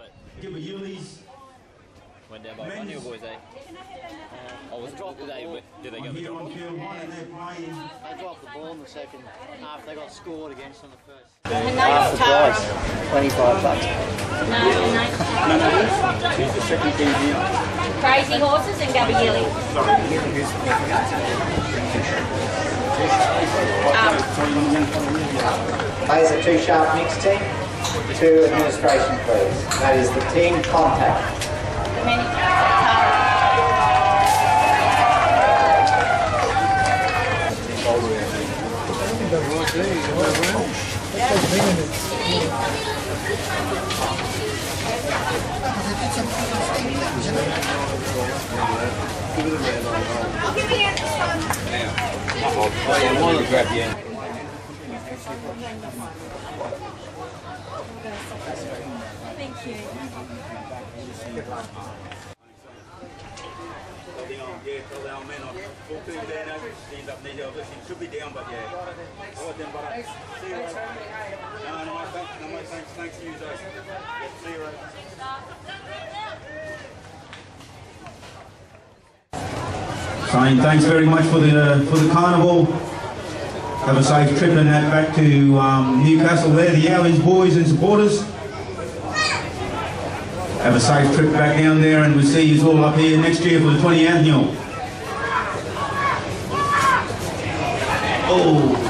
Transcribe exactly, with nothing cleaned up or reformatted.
Give a Yillies. Went down by one, your boys, eh? I was dropped. Did they, did they go Here drop on it? field one, and they're playing. They dropped the ball in the second half. They got scored against on the first. Half the price, twenty-five bucks. No, no. No, no, who's the second team here? Crazy Horses and Gaba Yilla. Plays a two sharp mixed team. Two administration, please. That is the team contact. I'll give you this one. Oh, yeah, one of them grab the end. Thank you. Yeah, tell the old man on fourteen down, stand up there, he should be down, but yeah. All right then, brother. See you later. No, no, thanks, no, thanks, thanks to you, guys. Yeah, see you later. Saying thanks very much for the uh, for the carnival. Have a safe trip and that back to um, Newcastle there, the Owlies boys and supporters. Have a safe trip back down there, and we'll see you all up here next year for the twentieth annual. Oh.